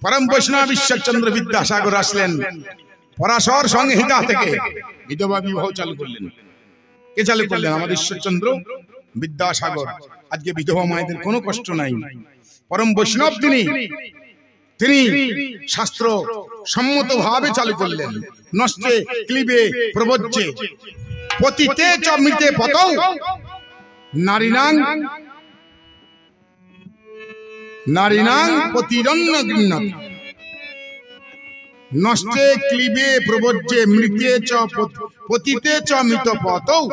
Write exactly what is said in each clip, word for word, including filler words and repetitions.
পরম বৈষ্ণব ঈশ্বরচন্দ্র বিদ্যাসাগর আসলেন পরাশর সংহিতা থেকে বিধবা বিবাহ চালু করলেন। কে চালু করলেন? আমাদের ঈশ্বরচন্দ্র বিদ্যাসাগর। আজকে বিধবা মায়েদের কোনো কষ্ট নাই। পরম বৈষ্ণব তিনি তিনি শাস্ত্র সম্মত ভাবে চালু করলেন। নষ্টে ক্লিবে প্রবজ্জে পতিতে চ মৃতে পতৌ নারীনাং নারীনাং পতিরন্ন গৃহ্ণাতি। নষ্টে ক্লিবে প্রবজ্জে মৃতে চ পতিতে চ মৃত পতৌ।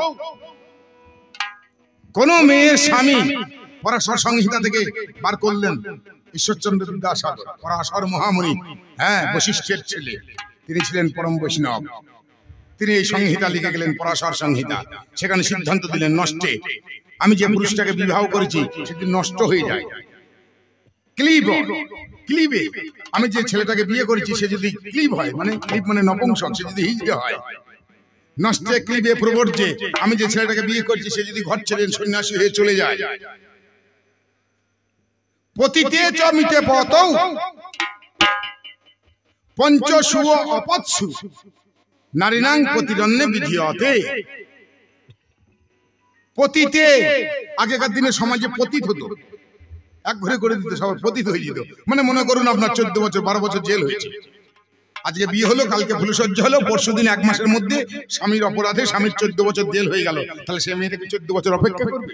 কোন মেয়ের স্বামী পরাশর সংহিতা থেকে বার করলেন ঈশ্বরচন্দ্র বিদ্যাসাগর, পরাশর মহামুনি, হ্যাঁ বশিষ্ঠের ছেলে। তিনি ছিলেন পরম বৈষ্ণব। তিনি এই সংহিতা লিখে গেলেন, পরাশর সংহিতা। সেখানে সিদ্ধান্ত দিলেন, নষ্টে আমি যে পুরুষটাকে বিবাহ করেছি সেটি নষ্ট হয়ে যায়। ক্লিব ক্লিবে আমি যে ছেলেটাকে বিয়ে করেছি সে যদি ক্লিব হয়, মানে ক্লিব মানে নপুংসক, সে যদি হিজড়ে হয়। নষ্টে ক্লিবে প্রবর্জে আমি যে ছেলেটাকে বিয়ে করছি সে যদি ঘর ছেড়ে সন্ন্যাসী হয়ে চলে যায়। পতিতে চ মৃতে পতৌ পঞ্চসু অপৎসু নারীনাং পতিরন্নে বিধিয়তে। পতিতে, আগেকার দিনে সমাজে পতিত হতো, এক ঘরে করে দিত, সবাই পতিত হয়ে যেত। মানে মনে করুন আপনার চোদ্দ বছর বারো বছর জেল হয়েছে, আজকে বিয়ে হলো, কালকে ভুলসজ্জা হলো, পরশু দিন এক মাসের মধ্যে স্বামীর অপরাধে স্বামীর চোদ্দ বছর জেল হয়ে গেল, তাহলে সে মেয়েটাকে চোদ্দ বছর অপেক্ষা করবে?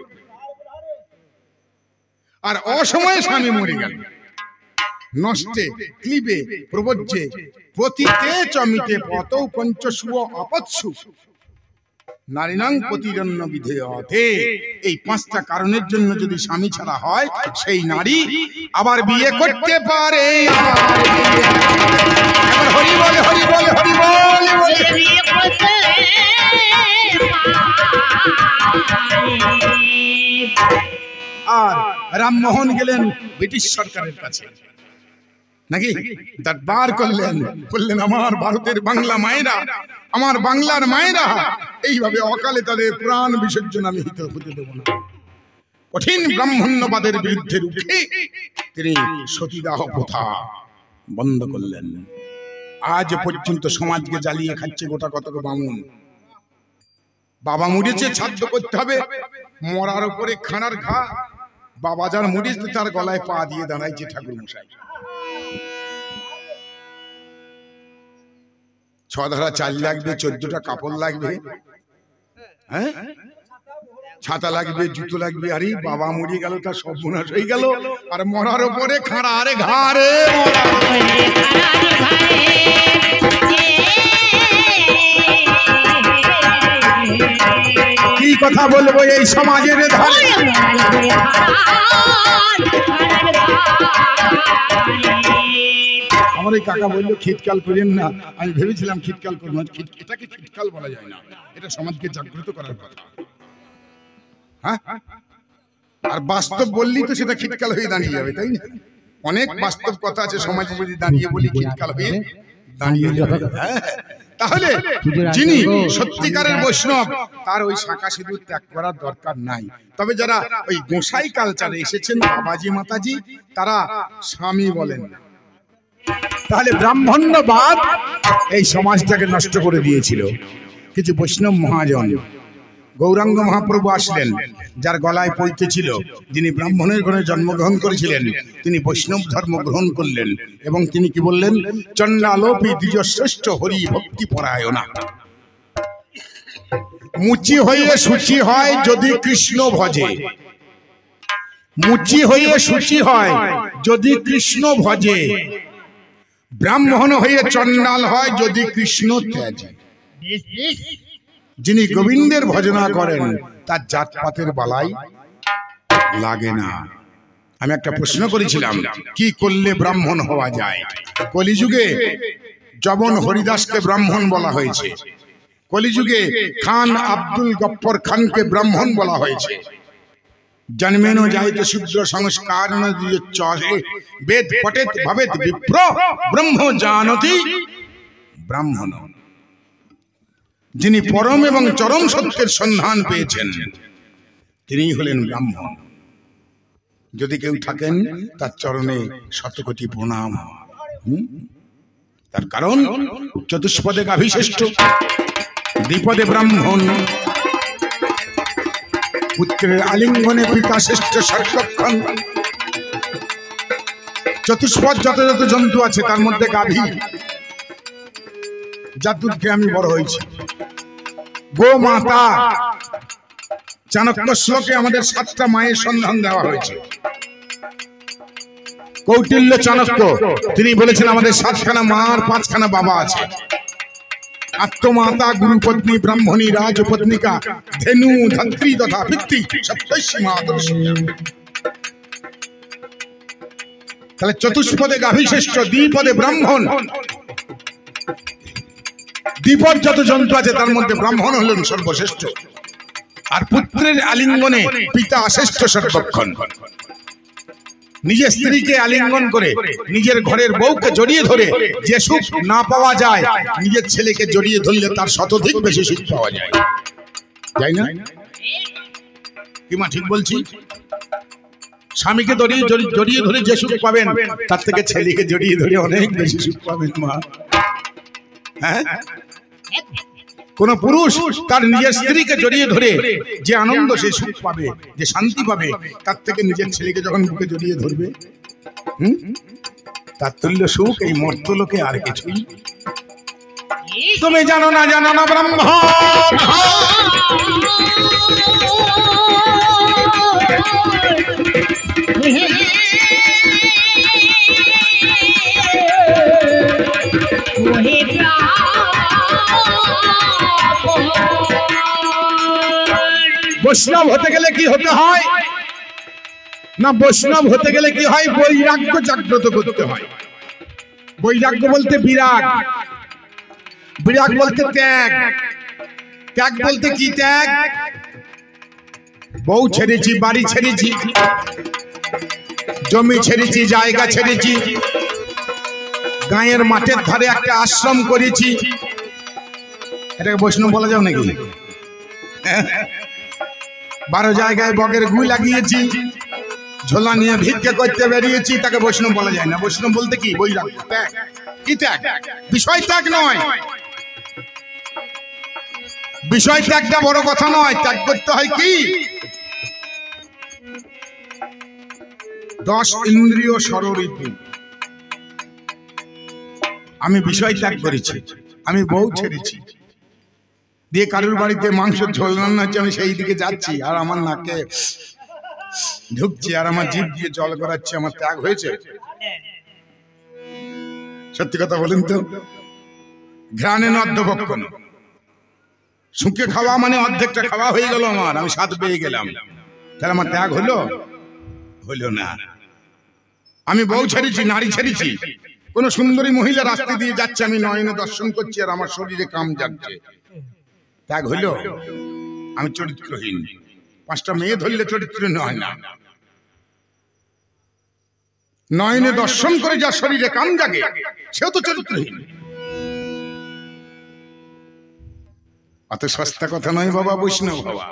আর অসময়ে স্বামী মরে গেল। নষ্টে ক্লিবে প্রবজ্জে পতিতে চ মৃতে পতৌ পঞ্চসু অপৎসু নারীনাং পতিরন্ন বিধেয়তে। এই পাঁচটা কারণের জন্য যদি স্বামী ছাড়া হয়, সেই নারী আবার বিয়ে করতে পারে। হরি বলে হরি বলে হরি বলে। আর রামমোহন গেলেন ব্রিটিশ সরকারের কাছে, নাকি দরবার করলেন, বললেন আমার ভারতের বাংলা মায়েরা, আমার বাংলার মায়েরা এইভাবে অকালে তাদের প্রাণ বিসর্জন আমি হতে হতে দেব না। কঠিন ব্রাহ্মণ্যবাদের বিরুদ্ধে রুখে তিনি সতীদাহ প্রথা বন্ধ করলেন। আজ পর্যন্ত সমাজকে জ্বালিয়ে খাচ্ছে গোটা কতক বামুন। বাবা মরেছে, শ্রাদ্ধ করতে হবে, মরার উপরে খানার ঘা। বাবা যার মরেছে তার গলায় পা দিয়ে দাঁড়াইছে ঠাকুর মশাই। ছ ধারা চাল লাগবে, চোদ্দটা কাপড় লাগবে, হ্যাঁ ছাতা লাগবে, জুতো লাগবে। আরে বাবা মরে গেল, তার সর্বনাশ হয়ে গেল, আর মরার উপরে খাড়া, আরে ঘাড়ে কি কথা বলবো এই সমাজের ধারে। আমার এই কাকা বললো শীতকাল করেন না, আমি ভেবেছিলাম শীতকাল করবো। এটাকে শীতকাল বলা যায় না, এটা সমাজকে জাগ্রত করার কথা। হ্যাঁ, আর বাস্তব বললেই তো সেটা শীতকাল হয়ে দাঁড়িয়ে যাবে, তাই না? অনেক বাস্তব কথা আছে সমাজে, যদি দাঁড়িয়ে বলি শীতকাল হয়ে দাঁড়িয়ে যাবে। হ্যাঁ, তাহলে যিনি সত্যিকারের বৈষ্ণব তার ওই শাঁখা সিঁদুর ত্যাগ করার দরকার নাই। তবে যারা ওই গোসাই কালচারে এসেছেন, বাবাজি মাতাজি, তারা স্বামী বলেন। তাহলে ব্রাহ্মণ্যবাদ এই সমাজটাকে নষ্ট করে দিয়েছিল কিছু বৈষ্ণব মহাজন। গৌরাঙ্গ মহাপ্রভু আসলেন, যার গলায় পৈতে ছিল, যিনি ব্রাহ্মণের ঘরে জন্মগ্রহণ করেছিলেন, তিনি বৈষ্ণব ধর্ম গ্রহণ করলেন। এবং তিনি কি বললেন? চণ্ডালোপি দ্বিজশ্রেষ্ঠ হরি ভক্তি পরায়ণা। মুচি হয়ে সূচি হয় যদি কৃষ্ণ ভজে, মুচি হয়ে সূচি হয় যদি কৃষ্ণ ভজে, ব্রাহ্মণ হয়ে চণ্ডাল হয় যদি কৃষ্ণ ত্যাজে। যিনি গোবিন্দের ভজনা করেন তার জাতপাতের বালাই লাগে না। আমি একটা প্রশ্ন করেছিলাম, কি করলে ব্রাহ্মণ হওয়া যায়? কলিযুগে যবন হরিদাসকে ব্রাহ্মণ বলা হয়েছে, কলিযুগে খান আব্দুল গফ্ফর খানকে ব্রাহ্মণ বলা হয়েছে। জন্মেন যাইতে শূদ্র সংস্কার বেদ পঠেত ভবেত বিপ্র ব্রহ্ম জানতি ব্রাহ্মণ। যিনি পরম এবং চরম সত্যের সন্ধান পেয়েছেন তিনি হলেন ব্রাহ্মণ। যদি কেউ থাকেন তার চরণে শতকোটি প্রণাম। তার কারণ চতুষ্পদে গাভীশ্রেষ্ঠ, দ্বিপদে ব্রাহ্মণ, পুত্রের আলিঙ্গনে পিতা শ্রেষ্ঠ সর্বক্ষণ। চতুষ্পদ যত যত জন্তু আছে তার মধ্যে গাভী, যার দুধ খেয়ে আমি বড় হয়েছি। গো মাতা, চাণক্য শ্লোকে আমাদের সাতটা মায়ের সন্ধান দেওয়া হয়েছে। কৌটিল্য চাণক্য তিনি বলেছেন আমাদের সাতখানা মা আর পাঁচখানা বাবা আছে। আত্মমাতা, গুরুপত্নী, ব্রাহ্মণী, রাজপত্নিকা, ধেনু, ধাত্রী তথা পিতৃ সপ্তর্ষি মাদর্শ। তাহলে চতুষ্পদে গাভীশ্রেষ্ঠ, দ্বিপদে ব্রাহ্মণ। দ্বিপদ যত জন্তু আছে তার মধ্যে ব্রাহ্মণ হলেন সর্বশ্রেষ্ঠ। আর পুত্রের আলিঙ্গনে পিতা শ্রেষ্ঠ সর্বক্ষণ। নিজের স্ত্রীকে আলিঙ্গন করে নিজের ঘরের বউকে জড়িয়ে ধরে যে সুখ না পাওয়া যায়, নিজের ছেলেকে জড়িয়ে ধরলে তার শতাধিক বেশি সুখ পাওয়া যায়, তাই না? কি মা ঠিক বলছি? স্বামীকে জড়িয়ে জড়িয়ে ধরে যে সুখ পাবেন তার থেকে ছেলেকে জড়িয়ে ধরে অনেক বেশি সুখ পাবেন মা। হ্যাঁ, কোন পুরুষ তার নিজের স্ত্রীকে জড়িয়ে ধরে যে আনন্দ, সে সুখ পাবে, যে শান্তি পাবে, তার থেকে নিজের ছেলেকে যখন বুকে জড়িয়ে ধরবে, হুম, তার তুল্য সুখ এই মর্তলোকে আর কিছুই। তুমি জানো না, জানো না ব্রহ্ম বৈষ্ণব হতে গেলে কি হতে হয় না? বৈষ্ণব হতে গেলে কি হয়? বৈরাগ্য জাগ্রত করতে হয়। বৈরাগ্য বলতে বিরাগ, বিরাগ বলতে ত্যাগ, ত্যাগ বলতে কি ত্যাগ? বউ ছেড়েছি, বাড়ি ছেড়েছি, জমি ছেড়েছি, জায়গা ছেড়েছি, গায়ের মাঠের ধারে একটা আশ্রম করেছি। এটাকে বৈষ্ণব বলা যাও নাকি? বারো জায়গায় বগের গু লাগিয়েছি, ঝোলা নিয়ে ভিক্ষা করতে বেরিয়েছি, তাকে বৈষ্ণব বলা যায় না। বৈষ্ণব বলতে কি? বৈরাগ্য, ত্যাগ। কি ত্যাগ? বিষয় ত্যাগ নয়, বিষয় ত্যাগটা বড় কথা নয়। ত্যাগ করতে হয় কি? দশ ইন্দ্রিয় ষড়ঋতু। আমি বিষয় ত্যাগ করেছি, আমি বউ ছেড়েছি, দিয়ে কারুর বাড়িতে মাংস ঝোল রান্না হচ্ছে, আমি সেই দিকে যাচ্ছি আর আমার নাকে ঢুকছি আর আমার জিভ দিয়ে জল গড়াচ্ছে। আমার ত্যাগ হয়েছে? সত্যি কথা বলেন তো? ঘ্রাণে অর্ধভক্ষণ, শুকে খাওয়া মানে অর্ধেকটা খাওয়া হয়ে গেল আমার, আমি স্বাদ পেয়ে গেলাম, তাহলে আমার ত্যাগ হলো? হলো না। আমি বউ ছেড়েছি, নারী ছেড়েছি, কোন সুন্দরী মহিলা রাস্তা দিয়ে যাচ্ছে, আমি নয়নে দর্শন করছি আর আমার শরীরে কাম জাগছে, ত্যাগ হইল? আমি চরিত্রহীন। পাঁচটা মেয়ে ধরলে চরিত্রহীন হয় না। নয়নে দর্শন করে যার শরীরে কাম জাগে সেও তো চরিত্রহীন। অত সস্তা কথা নয় বাবা বৈষ্ণব বাবা।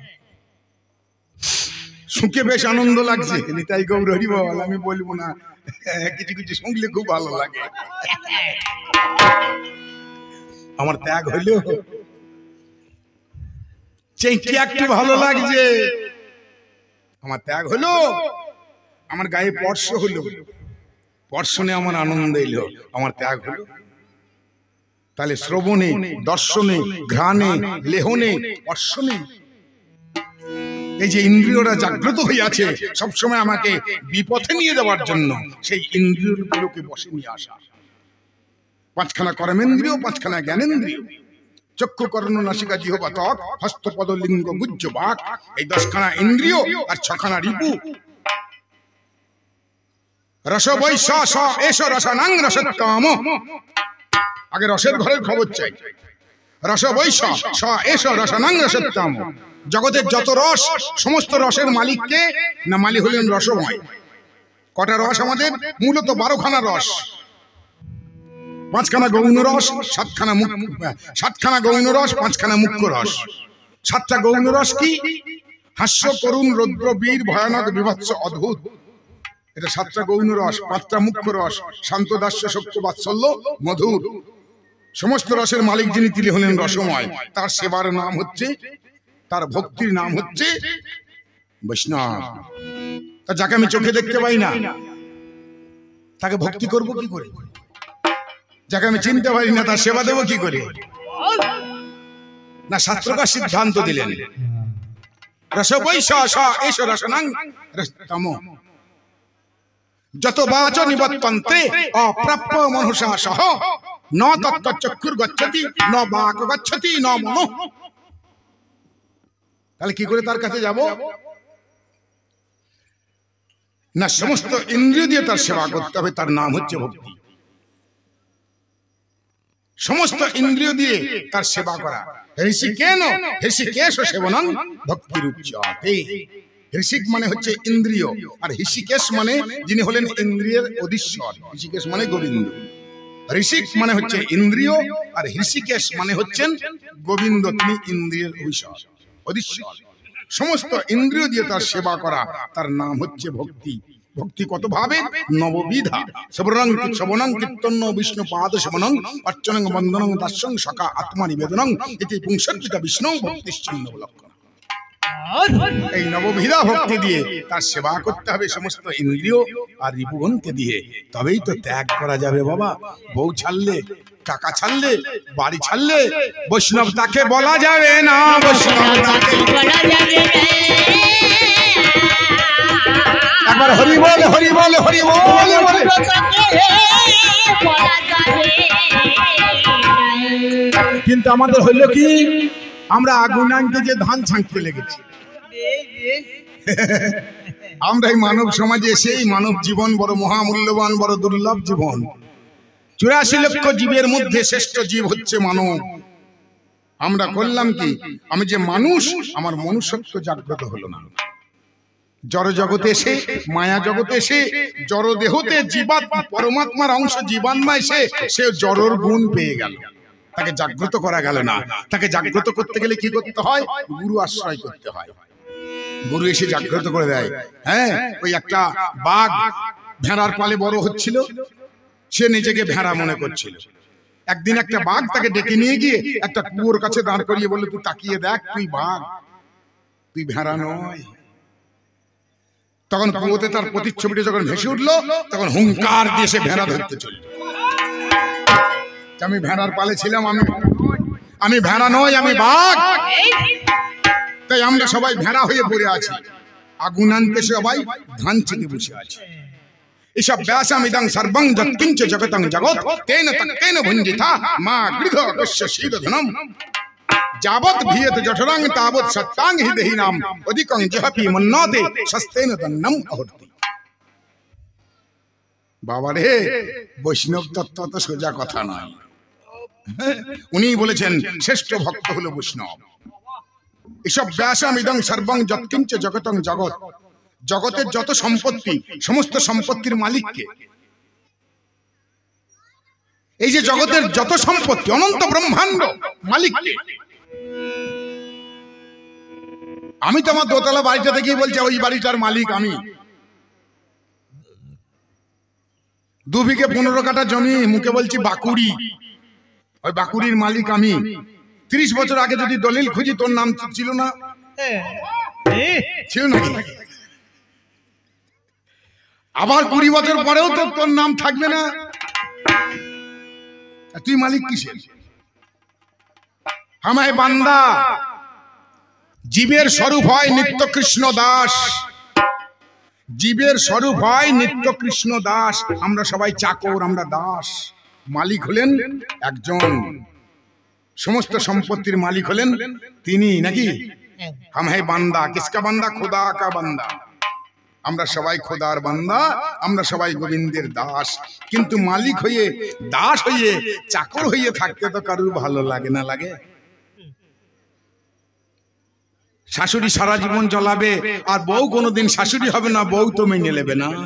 শুকে বেশ আনন্দ লাগছে, নিতাই গৌর হরি বল, আমি বলবো না, কিছু কিছু শুনলে খুব ভালো লাগে। আমার ত্যাগ হইল? একটু ভালো লাগছে, আমার ত্যাগ হলো? আমার গায়ে স্পর্শ হলো, স্পর্শনে আমার আনন্দ এলো, আমার ত্যাগ হলো? তাহলে শ্রবণে, দর্শনে, ঘ্রাণে, লেহনে, স্পর্শনে এই যে ইন্দ্রিয়রা জাগ্রত হয়ে আছে সবসময় আমাকে বিপথে নিয়ে যাওয়ার জন্য, সেই ইন্দ্রিয়গুলোকে বসে নিয়ে আসা। পাঁচখানা কর্মেন্দ্রিয়, পাঁচখানা জ্ঞানেন্দ্রিয়, চক্ষু, কর্ণ, নাসিকা, জিহ্বা, ত্বক, হস্ত, পদ, লিঙ্গ, গুহ্য, বাক, এই দশখানা ইন্দ্রিয় আর ছখানা রিপু। রস বৈশ স এষ রসানাং রসত্তম। আগে রসের ঘরের খবর চাই। রস বৈশ স এষ রসানাং রসত্তম। জগতের যত রস, সমস্ত রসের মালিককে না? মালিক হলেন রসময়। কটা রস আমাদের? মূলত বারোখানা রস। পাঁচখানা গৌণ রস, সাতখানা মুখ্য, সাতখানা গৌণ রস, পাঁচখানা মুখ্য রস। সাতটা গৌণ রস কি? হাস্য, করুণ, রৌদ্র, বীর, ভয়ানক, বিভৎস, অদ্ভুত। এটা সাতটা গৌণ রস, পাঁচটা মুখ্য রস, শান্ত, দাস্য, শক্ত, বাৎসল্য, মধুর। সমস্ত রসের মালিক যিনি, তিনি হলেন রসময়। তার সেবার নাম হচ্ছে, তার ভক্তির নাম হচ্ছে বৈষ্ণব। তা যাকে আমি চোখে দেখতে পাই না, তাকে ভক্তি করব কি করে? যাকে আমি চিনতে পারি না, তার সেবা দেব কি করে? না, শাস্ত্রকার সিদ্ধান্ত দিলেন, যত বাচ নিবর্তন্তে অপ্রাপ্য মনুষা সহ ন তত্ত্ব চক্ষুর গচ্ছতি ন বাক গচ্ছতি ন মনো। তাহলে কি করে তার কাছে যাব? না, সমস্ত ইন্দ্রিয় দিয়ে তার সেবা করতে হবে, তার নাম হচ্ছে ভক্তি। সমস্ত ইন্দ্রিয় দিয়ে তার সেবা করা। ঋষিকেন ঋষিকেশ সেবনং ভক্তিরুচ্যতে। ঋষিক মানে হচ্ছে ইন্দ্রিয়, আর ঋষিকেশ মানে যিনি হলেন ইন্দ্রিয়ের অধীশ্বর। ঋষিকেশ মানে গোবিন্দ। ঋষিক মানে হচ্ছে ইন্দ্রিয়, আর ঋষিকেশ মানে হচ্ছেন গোবিন্দ, তিনি ইন্দ্রিয়ের অধীশ্বর অধীশ্বর। সমস্ত ইন্দ্রিয় দিয়ে তার সেবা করা, তার নাম হচ্ছে ভক্তি। ভক্তি কত ভাবে? নববিধা। শ্রবণং শ্রবণং কীর্তন বিষ্ণু পাদ সেবনং অর্চনং বন্দনং দাস্যং সখা আত্মা নিবেদনং ইতি পুংসর্পিতা বিষ্ণু ভক্তিশ্চিহ্ন লক্ষণ। এই নববিধা ভক্তি দিয়ে তার সেবা করতে হবে, সমস্ত ইন্দ্রিয় আর রিপুগণকে দিয়ে। তবেই তো ত্যাগ করা যাবে বাবা। বউ ছাড়লে, টাকা ছাড়লে, বাড়ি ছাড়লে বৈষ্ণব তাকে বলা যাবে না। বৈষ্ণব তাকে বলা যাবে না। একবার হরি বল, হরি বল, হরি বল বলে। কিন্তু আমাদের হইল কি, আমরা আগুন আনতে যে ধান ছাঁকতে লেগেছি। আমরা এই মানব সমাজে এসে, এই মানব জীবন বড় মহামূল্যবান, বড় দুর্লভ জীবন। চুরাশি লক্ষ জীবের মধ্যে শ্রেষ্ঠ জীব হচ্ছে মানব। আমরা করলাম কি, আমি যে মানুষ, আমার মনুষ্যত্ব জাগ্রত হলো না। জড় জগতে এসে, মায়া জগতে এসে, জড় দেহতে জীবাত্মা, পরমাত্মার অংশ জীবাত্মা এসে সে জড়র গুণ পেয়ে গেল, তাকে জাগ্রত করা গেল না। তাকে জাগ্রত করতে গেলে কি করতে হয়? গুরু আশ্রয় করতে হয়। গুরু এসে জাগ্রত করে দেয়। হ্যাঁ, ওই একটা বাঘ ভেড়ার পালে বড় হচ্ছিল, সে নিজেকে ভেড়া মনে করছিল। একদিন একটা বাঘ তাকে ডেকে নিয়ে গিয়ে একটা কুয়োর কাছে দাঁড় করিয়ে বলল, তুই তাকিয়ে দেখ, তুই বাঘ, তুই ভেড়া নয়। তখন কুয়োতে তার প্রতিচ্ছবিটা যখন ভেসে উঠলো, তখন হুঙ্কার দিয়ে সে ভেড়া ধরতে চলল। আমি ভেড়ার পালে ছিলাম, আমি আমি ভেড়া নই, আমি বাঘ। তাই আমরা সবাই ভেড়া হয়ে পড়ে আছি, আগুন আনতে সবাই ধান চেকে বসে আছে। এসব ব্যাসামিদং সর্বং যৎকিঞ্চ জগতং জগৎ তেন তক্তেন ভুঞ্জিতা মা গৃধ কস্য শীদধনম যাবৎ ভিয়ত জঠরং তাবৎ সত্তাং হি দেহিনাম অধিকং জহপি মন্নতে সস্তেন দন্নম অহর্তি। বাবা রে, বৈষ্ণব তত্ত্ব তো সোজা কথা নয়। উনি বলেছেন শ্রেষ্ঠ ভক্ত হলো বৈষ্ণব। এসব ব্যাসামিদং সর্বং যৎকিঞ্চ জগতং জগৎ, জগতের যত সম্পত্তি, সমস্ত সম্পত্তির মালিককে। এই যে জগতের যত সম্পত্তি, অনন্ত ব্রহ্মাণ্ড মালিককে। আমি তো আমার দোতলা বাড়িটা দেখেই বলছি ওই বাড়িটার মালিক আমি। দু বিঘে পনেরো কাঠা জমি, মুখে বলছি বাকুড়ি, ওই বাকুড়ির মালিক আমি। ত্রিশ বছর আগে যদি দলিল খুঁজি, তোর নাম ছিল না? ছিল নাকি? আবার কুড়ি বছর পরেও তো তোর নাম থাকবে না। তুই মালিক কিসের? আমায় বান্দা। জীবের স্বরূপ হয় নিত্য কৃষ্ণ দাস, জীবের স্বরূপ হয় নিত্য কৃষ্ণ দাস। আমরা সবাই চাকর, আমরা দাস। মালিক হলেন একজন, সমস্ত সম্পত্তির মালিক হলেন তিনি, নাকি? হাম হে বান্দা। কিসকা বান্দা? খোদা কা বান্দা। আমরা সবাই খোদার বান্দা, আমরা সবাই গোবিন্দের দাস। কিন্তু মালিক হয়ে, দাস হয়ে, চাকর হয়ে থাকতে তো কারুর ভালো লাগে না? লাগে? শাশুড়ি সারা জীবন জ্বলাবে, আর বউ কোনোদিন শাশুড়ি হবে না, বউ তো মেনে নেবে না।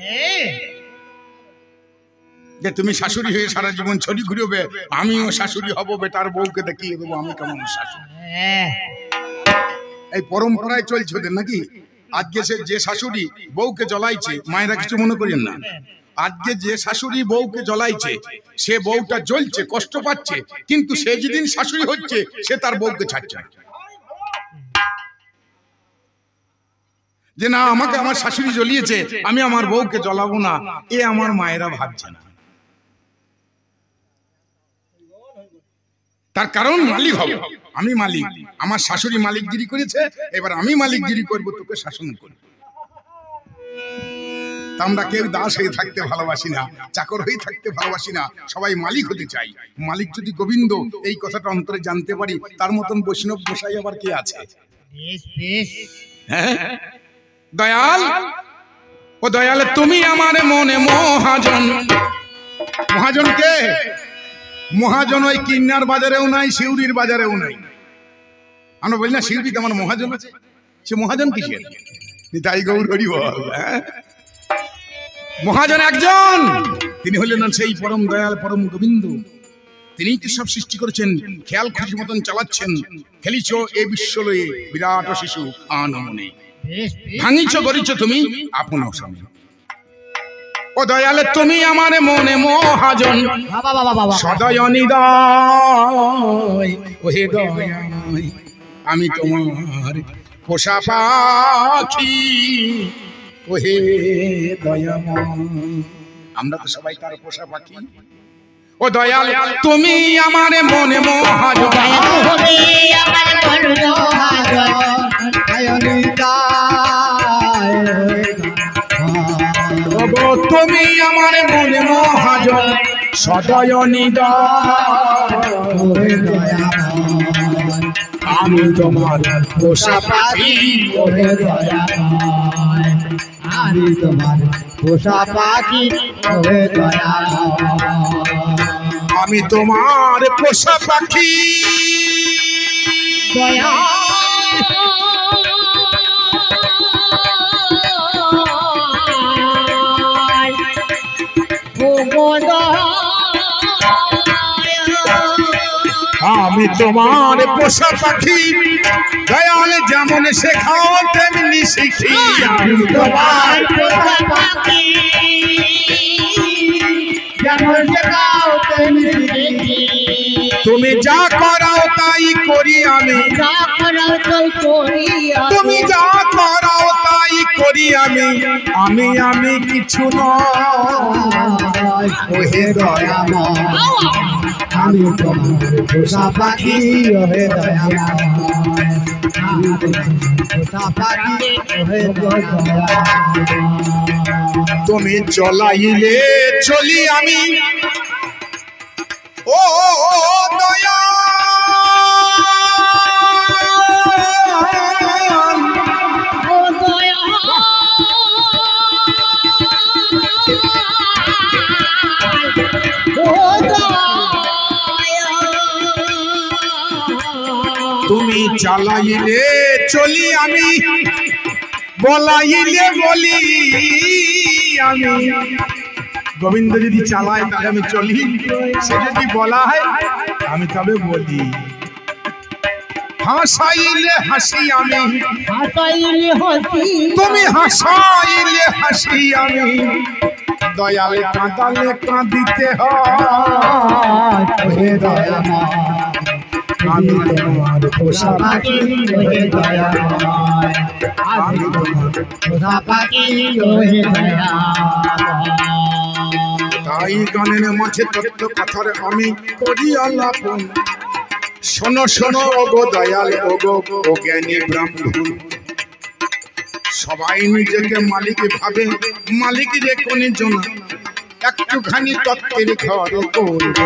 যে তুমি শাশুড়ি হয়ে সারা জীবন ছড়ি ঘুরবে, আমিও শাশুড়ি হব, বেটার বউকে দেখিয়ে দেবো আমি কেমন শাশুড়ি। এই পরম্পরায় চলছে ওদের, নাকি? আজকে সে যে শাশুড়ি বউকে জ্বলাইছে, মায়েরা কিছু মনে করেন না, আজকে যে শাশুড়ি বউকে জ্বলাইছে সে বউটা জ্বলছে, কষ্ট পাচ্ছে, কিন্তু সে যেদিন শাশুড়ি হচ্ছে সে তার বউকে ছাড়ছে না, যে না আমাকে আমার শাশুড়ি জ্বলিয়েছে আমি আমার বউকে জ্বলাবো না, এ আমার মায়েরা ভাবছে না। তার কারণ মালিক হব, আমি মালিক, আমার শাশুড়ি মালিকগিরি করেছে, এবার আমি মালিকগিরি করব, তোকে শাসন করব। আমরা কেউ দাস হয়ে থাকতে ভালোবাসি না, চাকর হয়ে থাকতে ভালোবাসি না, সবাই মালিক হতে চাই। মালিক যদি গোবিন্দ, এই কথাটা অন্তরে জানতে পারি, তার মতন বৈষ্ণব গোসাই আবার কে আছে? হ্যাঁ দয়াল, ও দয়াল তুমি আমার মনে মহাজন। মহাজন কে? মহাজন ওই কিন্নার বাজারেও নাই, শিউরির বাজারেও নাই। আমরা বলি না শিউরিতে আমার মহাজন আছে, সে মহাজন কিসের? তাই গৌর হরি বল। মহাজন একজন, তিনি হলেন সেই পরম দয়াল পরম গোবিন্দ। তিনি তো সব সৃষ্টি করেছেন, খেয়াল খুশি মতন চালাচ্ছেন। খেলিছ এ বিশ্বলয়ে বিরাট শিশু আনমনে, ভাঙিছ গরিছ তুমি আপন স্বামী। ও দয়ালে তুমি আমার মনে মহাজন, সদয় নিদয় ওহে দয়াময়, আমি তোমার পোষা পাখি ওহে দয়াময়। আমরা তো সবাই তার পোষা পাখি। ও দয়াল তুমি আমার মনে মহাজন, তুমি আমার মনে মহাজন, সদয় নিদয় আমি তোমার পোষা পাখি ওহে দয়াময়, আমি তোমার পোষা পাখি ওহে দয়াময়, আমি তোমার পোষা পাখি দয়া আমি তোমার পোষা পাখি দয়াল, যেমন শেখাও তেমনি শিখি। আমি তোমার পোষা পাখি যেমন শেখাও তেমনি শিখি। তুমি যা করাও তাই করি আমি, যা করাও তাই করি আমি, তুমি যা করাও তাই করি আমি, আমি আমি কিছু নয় ওহে দয়াময়, আমি তোমার পোষা পাখি ওহে দয়াময়, আমি তোমার পোষা পাখি ওহে দয়াময়। তুমি চলাইলে চলি আমি ও দয়া, ও দয়া ও দয়া, তুমি চালাইলে চলি আমি, বলাইলে বলি আমি। গোবিন্দ যদি চালায় তাহলে আমি চলি, সে যদি বলা হয় আমি তবে বলি। হাসাইলে হাসি আমি, হাসাইলে হাসি, তুমি হাসাইলে হাসি আমি, দয়ালে কাঁদালে কাঁদিতে হয় ওহে দয়াময়, আমি তোমার পোষা পাখি ওহে দয়াময়, আমি তোমার পোষা পাখি ওহে দয়াময়। তাই গানের মাঝে তত্ত্ব কথার আমি করি আলাপন। শোনো শোনো ওগো দয়াল ওগো ও জ্ঞানী ব্রাহ্মণ, সবাই নিজেকে মালিক ভাবে, মালিক রে কোন জন একটুখানি তত্ত্বের ঘরে করবো।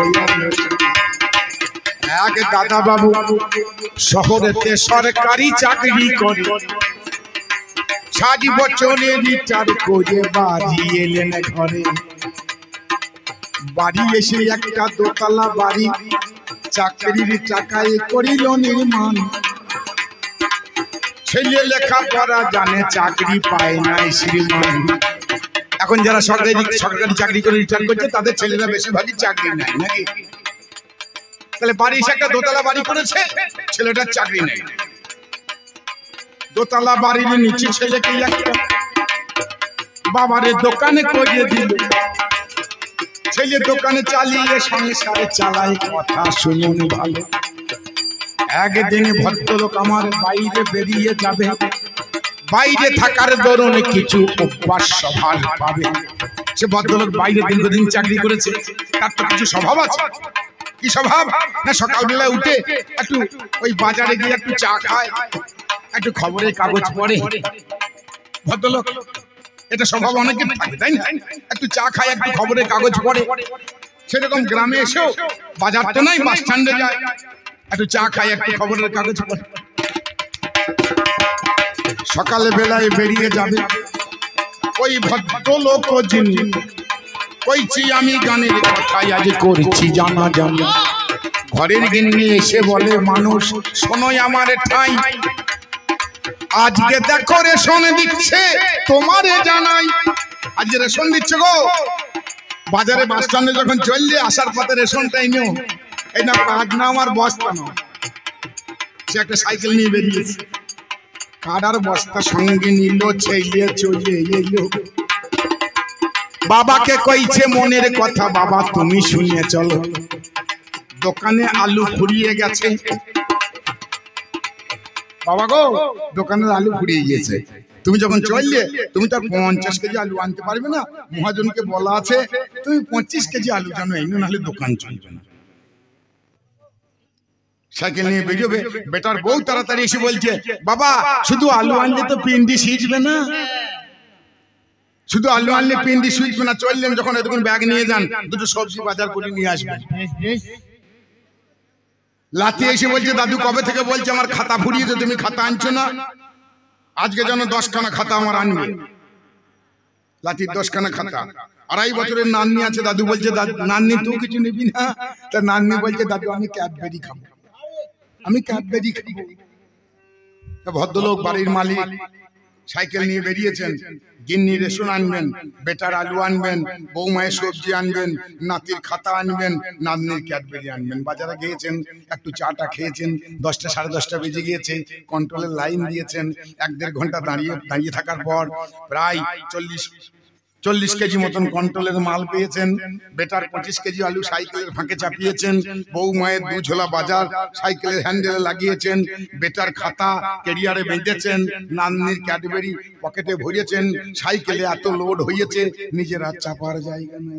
এক দাদা বাবু শহরেতে সরকারি চাকরি করে, সাত বছরে রিটায়ার করে বাড়ি এলেন ঘরে। বাড়ি এসে একটা দোতলা বাড়ি চাকরির টাকায় করিল নির্মাণ। ছেলে লেখাপড়া জানে, চাকরি পায় নাই শ্রীমান। এখন যারা সরকারি সরকারি চাকরি করে রিটায়ার করছে তাদের ছেলেরা বেশিরভাগই চাকরি নেই নাকি? তাহলে বাড়ি এসে একটা দোতলা বাড়ি করেছে, ছেলেটার চাকরি নেই। দোতলা বাড়ির নিচে ছেলেকে একটা বাবারে দোকানে করিয়ে দিল। ছেলে দোকানে চালিয়ে সংসারে চালায়, কথা শুনুন ভালো। একদিন ভদ্রলোক আমার বাইরে বেরিয়ে যাবে, বাইরে থাকার দরুন কিছু অভ্যাস স্বভাব পাবে। সে ভদ্রলোক বাইরে দীর্ঘদিন চাকরি করেছে, তার তো কিছু স্বভাব আছে। কি স্বভাব? না সকালবেলা উঠে একটু ওই বাজারে গিয়ে একটু চা খায়, একটু খবরের কাগজ পড়ে। ভদ্রলোক এটা স্বভাব অনেকের থাকে, তাই না? একটু চা খায়, একটু খবরের কাগজ পড়ে। সেরকম গ্রামে এসেও বাজার তো নাই, বাস স্ট্যান্ডে যায়, একটু চা খায়, একটু খবরের কাগজ পড়ে। সকালে বেলায় বেরিয়ে যাবে ওই ভদ্রলোক যিনি কইছি আমি গানের কথাই আজ করছি জানা জানি। ঘরের গিন্নি এসে বলে, মানুষ শোনোই আমার ঠাই, আজকে দেখো রেশন দিচ্ছে তোমারে জানাই। আজকে রেশন দিচ্ছে গো, বাজারে বাস স্ট্যান্ডে যখন চললে আসার পথে রেশনটাই নিও। এই না কাজ না আমার বস্তা না। সে একটা সাইকেল নিয়ে বেরিয়েছে, কাদার বস্তা সঙ্গে নিল, ছেলে চলে এলো। বাবাকে কইছে মনের কথা, বাবা তুমি শুনে চলো। দোকানে আলু ফুরিয়ে গেছে। বাবা গো, দোকানের আলু ফুরিয়ে গিয়েছে, তুমি যখন চললে তুমি তো পঞ্চাশ কেজি আলু আনতে পারবে না। মহাজনকে বলা আছে তুমি পঁচিশ কেজি আলু জানো এই, নাহলে দোকান চলবে না। সাইকেল নিয়ে বেরোবে, বেটার বউ তাড়াতাড়ি এসে বলছে, বাবা শুধু আলু আনলে তো পিন্ডি সিজবে না, শুধু আলু আনলে পিন্ডি সিজবে না। চললেন যখন এতক্ষণ ব্যাগ নিয়ে যান, দুটো সবজি বাজার করে নিয়ে আসবেন। লাতি এসে বলছে, দাদু কবে থেকে বলছে আমার খাতা ফুরিয়েছে, তুমি খাতা আনছো না, আজকে যেন দশখানা খাতা আমার আনবে। লাতির দশখানা খাতা। আড়াই বছরের নান্নি আছে, দাদু বলছে নান্নি তুই কিছু নিবি না? তা নান্নি বলছে, দাদু আমি ক্যাডবেরি খাবো, আমি ক্যাডবেরি খাবো। ভদ্রলোক বাড়ির মালিক সাইকেল নিয়ে বেরিয়েছেন, গিন্নি রেশন আনবেন, বেটার আলু আনবেন, বৌমায়ের সবজি আনবেন, নাতির খাতা আনবেন, নাতনির ক্যাডবেরি আনবেন। বাজারে গিয়েছেন, একটু চাটা খেয়েছেন, দশটা সাড়ে দশটা বেজে গিয়েছে, কন্ট্রোলের লাইন দিয়েছেন। এক দেড় ঘন্টা দাঁড়িয়ে দাঁড়িয়ে থাকার পর প্রায় চল্লিশ চল্লিশ কেজি মতন কন্ট্রোলের মাল পেয়েছেন। বেটার পঁচিশ কেজি আলু সাইকেলের ফাঁকে চাপিয়েছেন, বউ মায়ের দু ঝোলা বাজার সাইকেলের হ্যান্ডেলে লাগিয়েছেন, বেটার খাতা ক্যারিয়ারে বেঁধেছেন, নাতনির ক্যাডবেরি পকেটে ভরিয়েছেন। সাইকেলে এত লোড হয়েছে নিজের আর চাপার জায়গা নেই,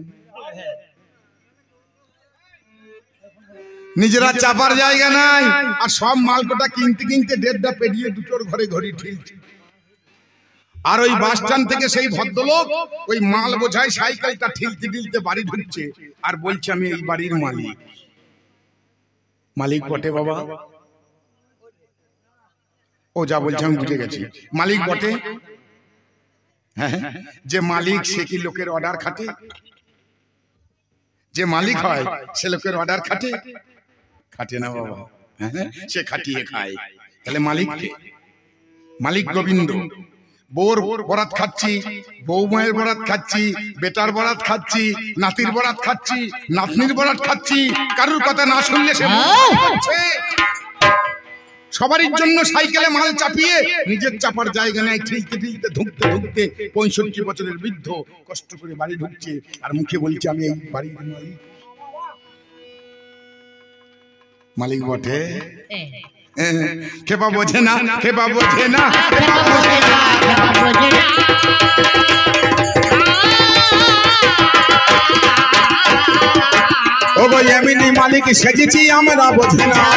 নিজেরা চাপার জায়গা নাই। আর সব মালকোটা কিনতে কিনতে দেড়টা পেরিয়ে দুটোর ঘরে ঘড়ি ঠিকছে। আর ওই বাস স্ট্যান্ড থেকে সেই ভদ্রলোক ওই মাল বোঝাই সাইকেলটা ঠিলতে ঠিলতে বাড়ি ঢুকছে, আর বলছে আমি এই বাড়ির মালিক। মালিক বটে বাবা, ও যা বলছে আমি বুঝে গেছি, মালিক বটে। হ্যাঁ, যে মালিক সে কি লোকের অর্ডার খাটে? যে মালিক হয় সে লোকের অর্ডার খাটে? খাটে না বাবা, হ্যাঁ, সে খাটিয়ে খায়। তাহলে মালিক কে? মালিক গোবিন্দ। বোর বরাত খাচ্ছি, বৌমায়ের বরাত খাচ্ছি, বেটার বরাত খাচ্ছি, নাতির বরাত খাচ্ছি, নাতনির বরাত খাচ্ছি। কারুর কথা না শুনলে সে হচ্ছে। সবারই জন্য সাইকেলে মাল চাপিয়ে নিজের চাপার জায়গা নেই, ঠিলতে ঠিলতে ধুকতে ধুকতে পঁয়ষট্টি বছরের বৃদ্ধ কষ্ট করে বাড়ি ঢুকছে, আর মুখে বলছে আমি এই বাড়ির মালিক। মালিক বটে। খেপা বোঝে না, খেপা বোঝে না, খেপা বোঝে না। ও গো এমনি মালিক সেজেছি আমরা, বোঝে না,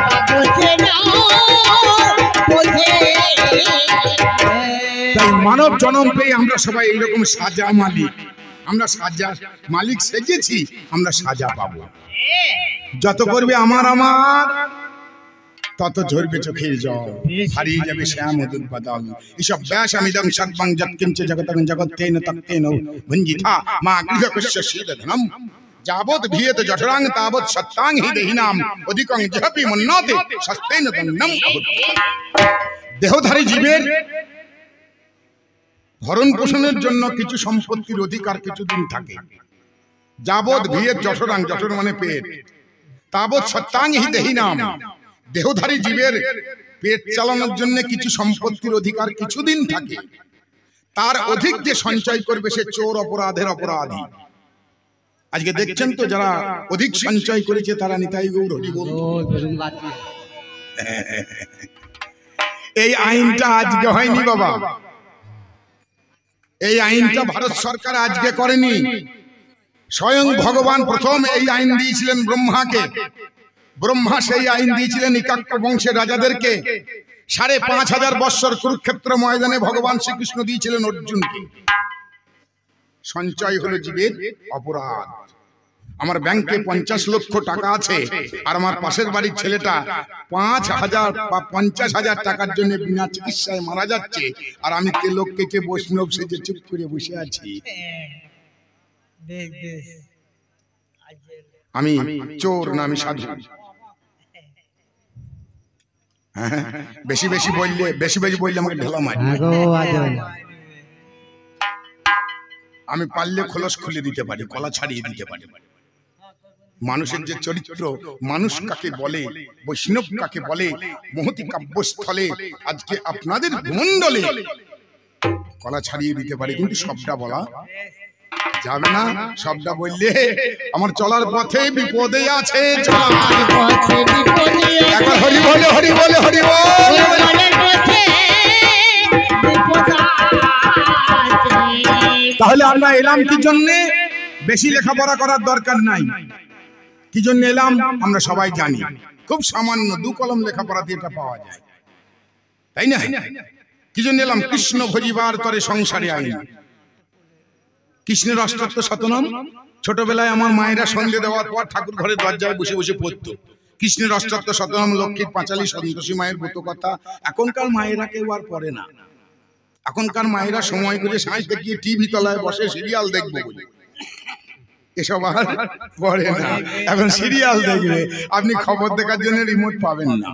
তাই মানব জন্ম পেয়ে আমরা সবাই এইরকম সাজা মালিক, আমরা সাজা মালিক সেজেছি, আমরা সাজা পাবো। যত করবে আমার আমার তত ঝরবে চোখের জল, হারিয়ে যাবে শ্যাম মধুর বদল। এসব ব্যাস আমিদং সর্বং যৎকিঞ্চ জগতং জগত্তেন তত্তেন ভুঞ্জিতা মা গৃহকস্য শীলধনম যাবৎ ভিয়েত জঠরাং তাবৎ সত্তাং হি দেহিনাম অধিকং জহপি মন্নতে সস্তেন দন্নম। দেহধারী জীবের ভরণ পোষণের জন্য কিছু সম্পত্তির অধিকার কিছুদিন থাকে। যাবৎ ভিয়েত জঠরাং, জঠর মানে পেট, তাবৎ সত্তাং হি দেহিনাম, দেহধারী জীবের পেট চালানোর জন্য কিছু সম্পত্তির অধিকার কিছুদিন থাকে, তার অধিক যে সঞ্চয় করবে সে চোর, অপরাধের অপরাধী। আজকে দেখছেন তো যারা অধিক সঞ্চয় করেছে তারা নিতাই গৌর হরি বল। এই আইনটা আজকে হয়নি বাবা, এই আইনটা ভারত সরকার আজকে করেনি। স্বয়ং ভগবান প্রথম এই আইন দিয়েছিলেন ব্রহ্মাকে। ব্রহ্মা সেই আইন দিয়েছিলেন ইকাক্ষ বংশের রাজাদেরকে। সাড়ে পাঁচ হাজার বৎসর কুরুক্ষেত্র ময়দানে ভগবান শ্রীকৃষ্ণ দিয়েছিলেন অর্জুনকে। সঞ্চয় হলো জীবের অপরাধ। আমার ব্যাংকে পঞ্চাশ লক্ষ টাকা আছে আর আমার পাশের বাড়ির ছেলেটা পাঁচ হাজার বা পঞ্চাশ হাজার টাকার জন্য বিনা চিকিৎসায় মারা যাচ্ছে, আর আমি তেলক কেটে বৈষ্ণব সেজে চুপ করে বসে আছি। আমি চোর না আমি সাধু? বেশি বেশি বললে বেশি বেশি বললে আমাকে ঢেলা মারি। আমি পারলে খোলস খুলে দিতে পারি, গলা ছাড়িয়ে দিতে পারি। মানুষের যে চরিত্র, মানুষ কাকে বলে, বৈষ্ণব কাকে বলে, মহতি কাব্যস্থলে আজকে আপনাদের মণ্ডলে গলা ছাড়িয়ে দিতে পারি, কিন্তু সবটা বলা যাবে না। সবটা বললে আমার চলার পথে বিপদে আছে। একবার হরি বলে হরি বলে হরি বল। তাহলে আমরা এলাম কি জন্যে? বেশি লেখাপড়া করার দরকার নাই। কি জন্য এলাম আমরা সবাই জানি, খুব সামান্য দু কলম লেখাপড়াতে এটা পাওয়া যায়, তাই না? কি জন্য এলাম? কৃষ্ণ ভজিবার তরে সংসারে আইন। কৃষ্ণের অষ্টত্ব শতনাম ছোটবেলায় আমার মায়েরা সন্ধে দেওয়ার পর ঠাকুর ঘরের দরজায় বসে বসে পড়তো। কৃষ্ণের অষ্টত্ব শতনাম, লক্ষ্মীর পাঁচালী, সন্তোষী মায়ের ব্রত কথা। এখনকার মায়েরা কেউ আর পড়ে না। এখনকার মায়েরা সময় করে সাঁঝ দেখিয়ে টিভি তলায় বসে সিরিয়াল দেখবো বলে এসব আর পড়ে না। এখন সিরিয়াল দেখবে, আপনি খবর দেখার জন্য রিমোট পাবেন না।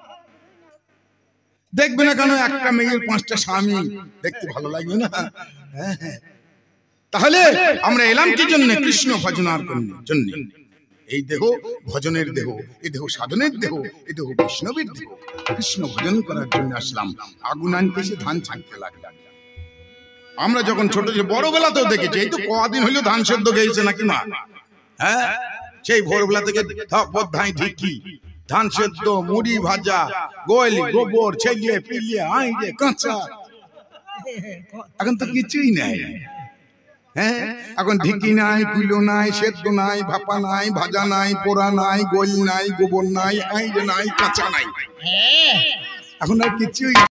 দেখবে না কেন? একটা মেয়ের পাঁচটা স্বামী, দেখতে ভালো লাগবে না? হ্যাঁ হ্যাঁ। তাহলে আমরা এলাম কি জন্য? কৃষ্ণ ভজনার জন্য। এই দেহ ভজনের দেহ, এই দেহ সাধনের দেহ, এই দেহ বৈষ্ণবের দেহ। কৃষ্ণ ভজন করার জন্য আসলাম। আগুন আনতে এসে ধান ছাড়তে লাগলাম। আমরা যখন ছোট ছিল, বড় বেলাতেও দেখেছি, এই তো কদিন হইলো ধান সেদ্ধ গেছে নাকি মা? হ্যাঁ, সেই ভোরবেলা থেকে ধাই ঢিকি, ধান সেদ্ধ, মুড়ি ভাজা, গোয়লি, গোবর, ছেলিয়ে পিলিয়ে, আইড়ে, কাঁচা। এখন তো কিছুই নাই। হ্যাঁ, এখন ঢিকি নাই, কুলো নাই, সেদ্ধ নাই, ভাপা নাই, ভাজা নাই, পোড়া নাই, গোল নাই, গোবর নাই, আইড়ে নাই, কাঁচা নাই। এখন আর কিছুই